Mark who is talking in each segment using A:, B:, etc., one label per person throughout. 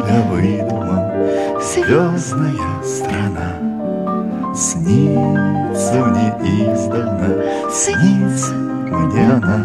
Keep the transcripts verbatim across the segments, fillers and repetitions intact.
A: тебя выдумал, звездная страна. Снится мне издавна, снится мне она.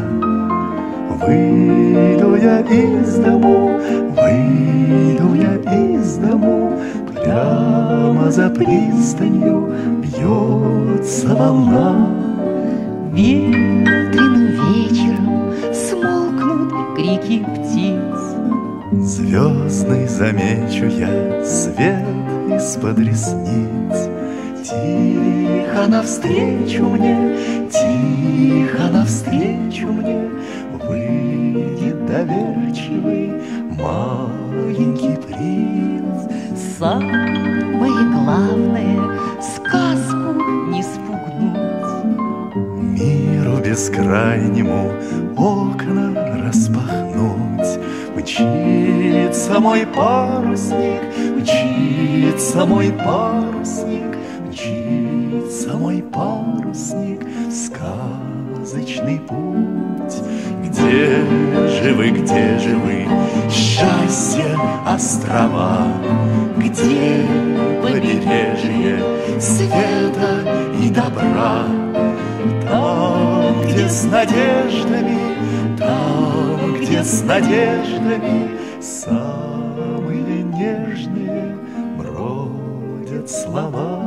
A: Выйду я из дому, выйду я из дому, прямо за пристанью бьется волна.
B: Ветреным вечером смолкнут крики птиц.
A: Звездный замечу я свет из-под ресниц. Тихо навстречу мне, тихо навстречу мне выйдет доверчивый маленький принц.
B: Самое главное — сказку не спугнуть.
A: Миру бескрайнему окна распахнуть. Мчится мой парусник, мчится мой парусник, мчится мой парусник в сказочный путь. Где же вы, где же вы, счастье острова? Где побережье света и добра? Там, где с надеждами, там, где с надеждами самые нежные бродят слова.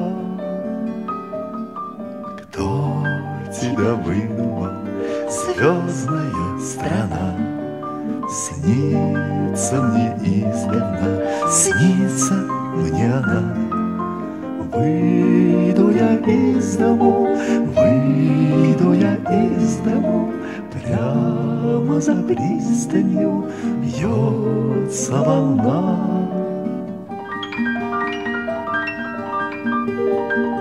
A: Кто тебя выдумал, звездная страна? Снится мне издавна, снится мне она. Выйду я из дому, выйду я из дому, прямо за пристанью бьется волна.